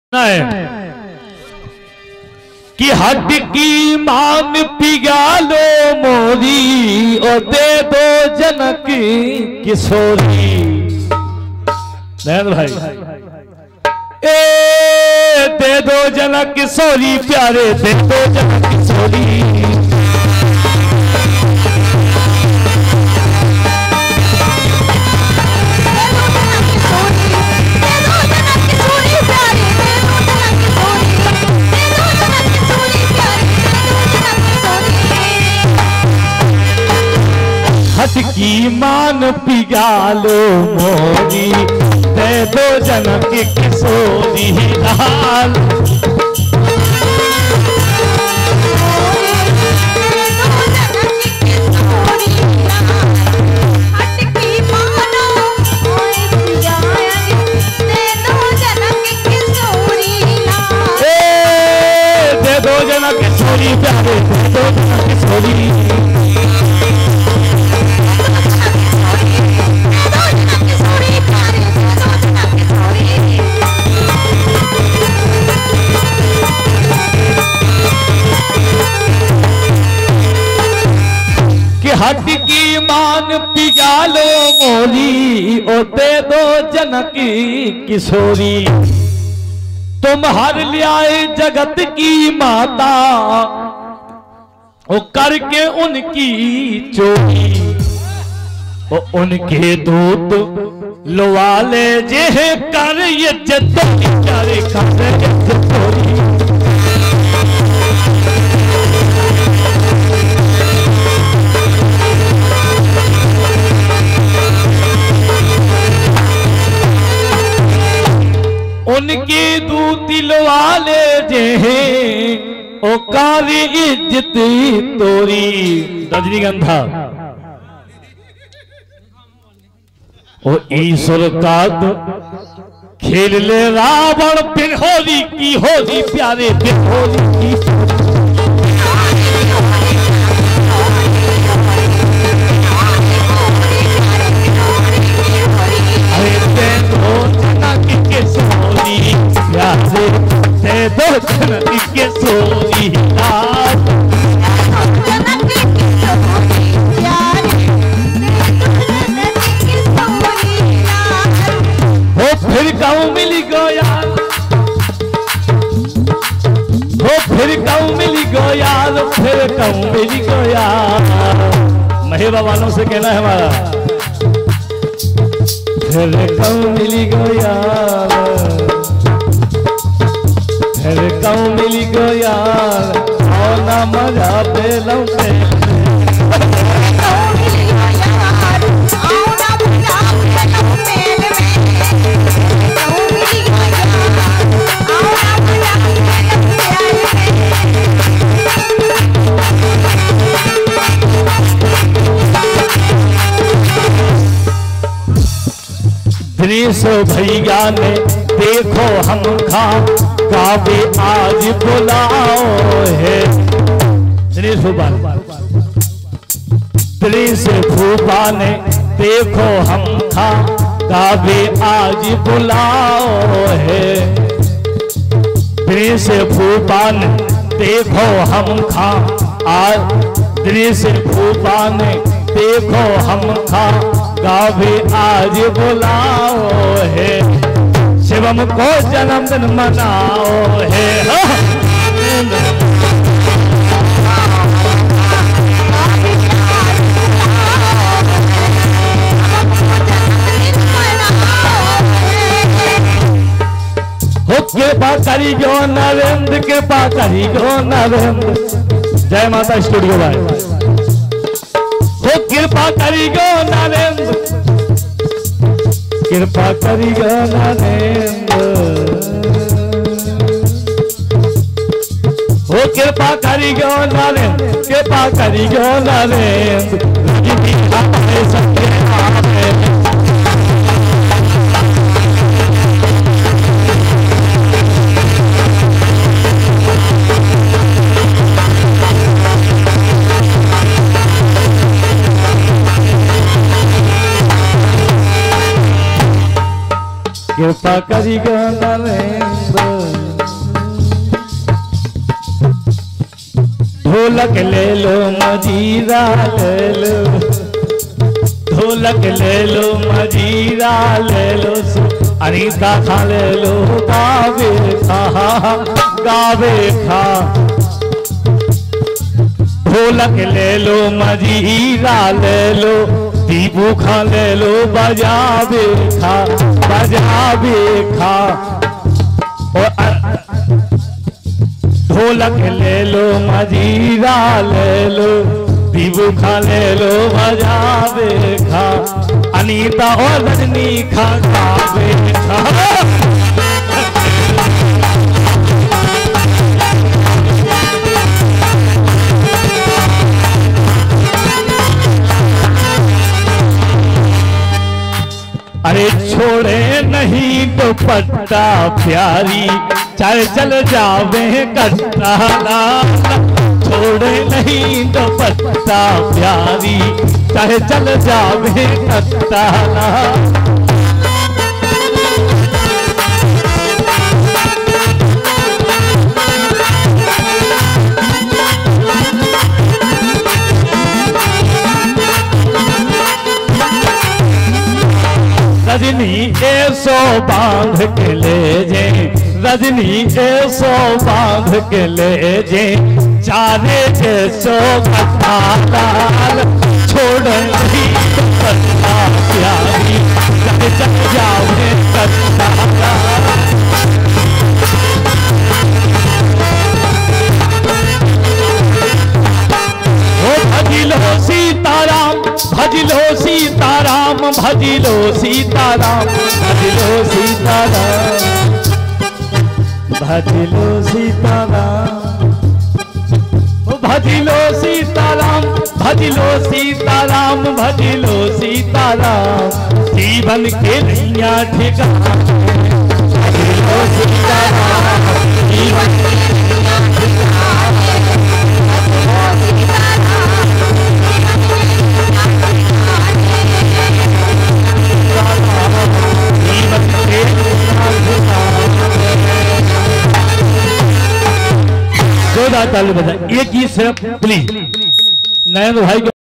कि हट की मान पिगालो मोरी और दे दो जनक किशोरी। भाई ए दे दो जनक किशोरी प्यारे, दे दो जनक किशोरी। हट की मान पिगालो मोरी, दे दो जनक किशोरी लाल। दे दो जनक किशोरी प्यारे, दे दो जनक किशोरी। हट की मान पिगालो मोरी और दे दो जनक किशोरी। तुम हर लियाए जगत की माता ओ करके उनकी चोरी। ओ उनके दूत लुवाले जे कर ये प्यारे कर चोरी। उनके दूती लवाले जे ओ कारी इज्जत तोरी। रजनीगंधा ओ ईश्वर का खेल ले रावण बिरहोरी की होली प्यारे, बिरहोरी की। दे दो जनक किशोरी लाल। हो फिर कहूँ मिली गोयाल, हो फिर कहूँ मिली गोयाल, फिर कहूँ मिली गोयाल। महेबा वालों से कहना है हमारा, फिर कहूँ मिली गोयाल, फिर कहूँ मिली गोयाल। और ना मजा पे लौटे, दिनेश भैया ने देखो हम खा काबे आज बुलाओ है। दिनेश भूपा, दिनेश भूपा ने देखो हम खा काबे आज बुलाओ है। दिनेश भूपा ने देखो हम खा आज, दिनेश भूपा ने देखो हम खा काबे आज बुलाओ है। शिवम को जन्मदिन मनाओ है। हो कृपा करी गो नरेंद्र, कृपा करी गो नरेंद्र। जय माता स्टूडियो भाई। हो कृपा करी गो नरेंद्र, कृपा करी गो नरेंद्र। हो कृपा करी गो नरेंद्र, कृपा करी गो नरेंद्र। कृपा करी गो नरेंद्र। ढोलक ले लो मजीरा ले लो, ढोलक ले लो मजीरा ले लो, अनीता खा ले लो गावे खा, गावे खा। ढोलक ले लो मजीरा ले लो, दीपू खा ले लो बजावे खा, बजावे खा। ढोलक ले लो मजीरा ले लो, दीपू खा ले लो बजावे खा, अनीता और रजनी खा गावे खा। अरे छोड़े नहीं दुपट्टा प्यारी, चाहे चल जावे कट्टा लाला। छोड़े नहीं दुपट्टा प्यारी, चाहे चल जावे कट्टा लाला। रजनी ऐसो बांध के ले जे, रजनी ऐसो बांध के ले जे, चारे ऐसो कथा लाल। छोड़ नहीं दुपट्टा प्यारी, चाहे चल जावे कथा लाल। भजिलो सीताराम, भजिलो सीताराम, भजिलो सीताराम, भजिलो सीताराम, भजिलो सीताराम, भजिलो सीताराम, भजिलो सीताराम, भजिलो सीताराम। जीवन के नैया ठिकाना, भजिलो सीताराम, जीवन के नैया ठिकाना। जोरदार ताली बजाएं। एक ही सिर्फ प्लीज नयन भाई।